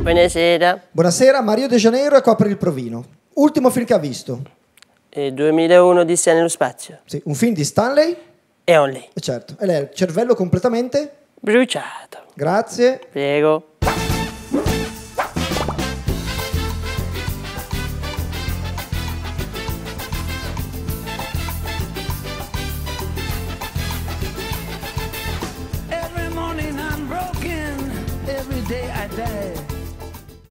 Buonasera. Buonasera, Mario De Janeiro è qua per il provino. Ultimo film che ha visto? 2001 Odissea nello spazio. Sì, un film di Stanley? E Only. Certo. E lei ha il cervello completamente? Bruciato. Grazie. Prego.